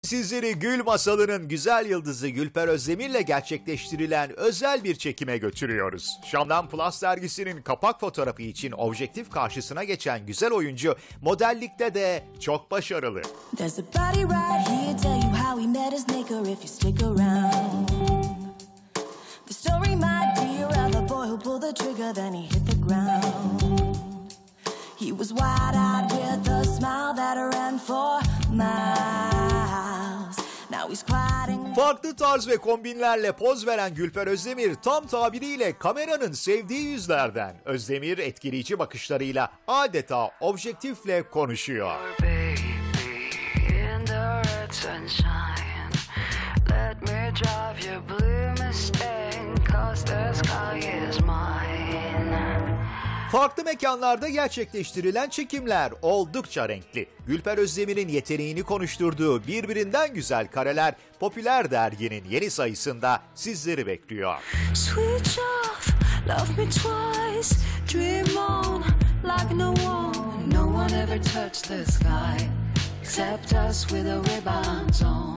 Sizleri Gül Masalı'nın güzel yıldızı Gülper Özdemir'le gerçekleştirilen özel bir çekime götürüyoruz. Şam'dan Plus dergisinin kapak fotoğrafı için objektif karşısına geçen güzel oyuncu modellikte de çok başarılı. There's a body right here, tell you how he met his maker if you stick around. The story, my dear, of the boy who pulled the trigger, then he hit the ground. He was wide-eyed with a smile that ran for miles. Now he's quieting. Farklı tarz ve kombinlerle poz veren Gülper Özdemir tam tabiriyle kameranın sevdiği yüzlerden. Özdemir etkileyici bakışlarıyla adeta objektifle konuşuyor. Farklı mekanlarda gerçekleştirilen çekimler oldukça renkli. Gülper Özdemir'in yeteneğini konuşturduğu birbirinden güzel kareler popüler derginin yeni sayısında sizleri bekliyor. Switch off, love me twice, dream on like no one ever touched the sky except us with a ribbons on.